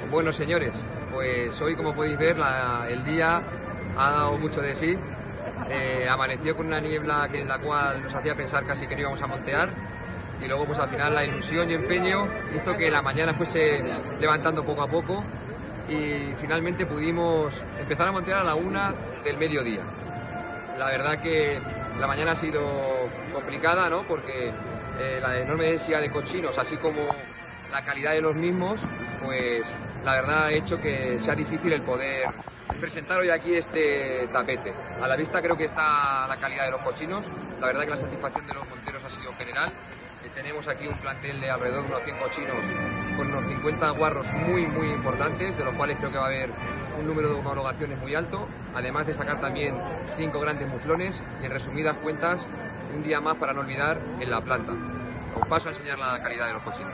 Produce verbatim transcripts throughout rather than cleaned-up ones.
Bueno, señores, pues hoy, como podéis ver, la, el día ha dado mucho de sí. Eh, amaneció con una niebla que, en la cual nos hacía pensar casi que no íbamos a montear, y luego pues al final la ilusión y empeño hizo que la mañana fuese levantando poco a poco y finalmente pudimos empezar a montear a la una del mediodía. La verdad que la mañana ha sido complicada, ¿no? Porque eh, la enorme densidad de cochinos, así como la calidad de los mismos, pues la verdad ha hecho que sea difícil el poder presentar hoy aquí este tapete. A la vista creo que está la calidad de los cochinos, la verdad que la satisfacción de los monteros ha sido general. Eh, tenemos aquí un plantel de alrededor de unos cien cochinos con unos cincuenta guarros muy muy importantes, de los cuales creo que va a haber un número de homologaciones muy alto, además de sacar también cinco grandes muflones y, en resumidas cuentas, un día más para no olvidar en la planta. Os paso a enseñar la calidad de los cochinos.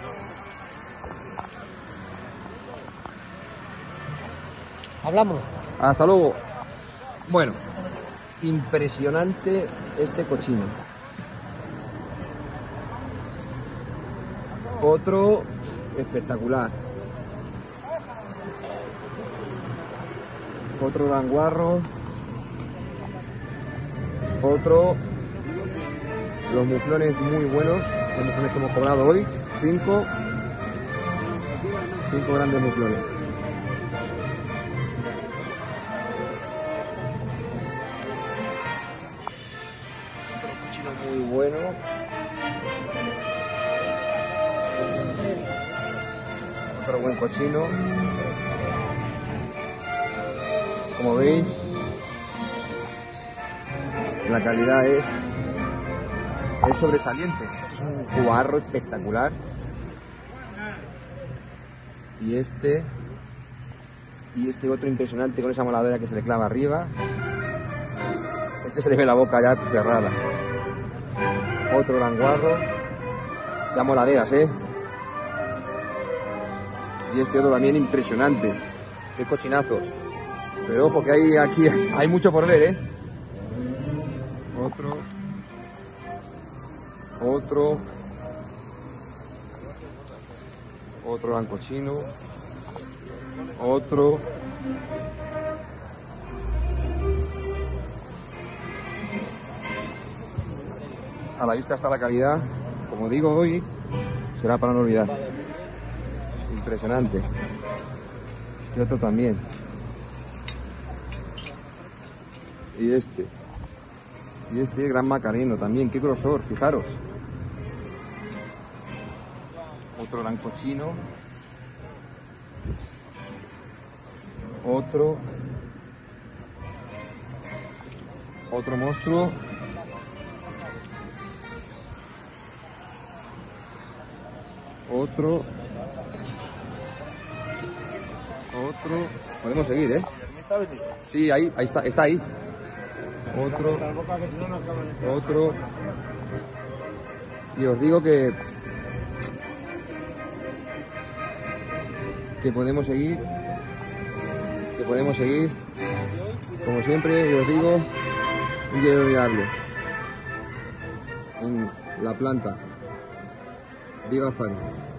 Hablamos. Hasta luego. Bueno, impresionante este cochino. Otro espectacular. Otro gran guarro. Otro. Los muflones muy buenos. Los muflones que hemos cobrado hoy. Cinco. Cinco grandes muflones. Otro cochino muy bueno. Otro buen cochino. Como veis, la calidad es, es sobresaliente. Es un guarro espectacular. Y este y este otro impresionante con esa moladera que se le clava arriba. Este se le ve la boca ya cerrada. Otro gran guarro. Ya moladeras, ¿eh? Y este otro también impresionante. Qué cochinazos. Pero ojo que hay aquí hay mucho por ver, ¿eh? Otro. Otro. Otro gran cochino. Otro. A la vista está la calidad. Como digo, hoy será para no olvidar. Impresionante. Y otro también. Y este. Y este gran macareno también. Qué grosor, fijaros. Otro gran cochino. Otro. Otro monstruo. Otro. Otro. Podemos seguir, ¿eh? Sí, ahí, ahí está, está ahí. Otro. Otro. Y os digo que que podemos seguir. Que podemos seguir. Como siempre, y os digo, un día inolvidable en la planta. Viva España.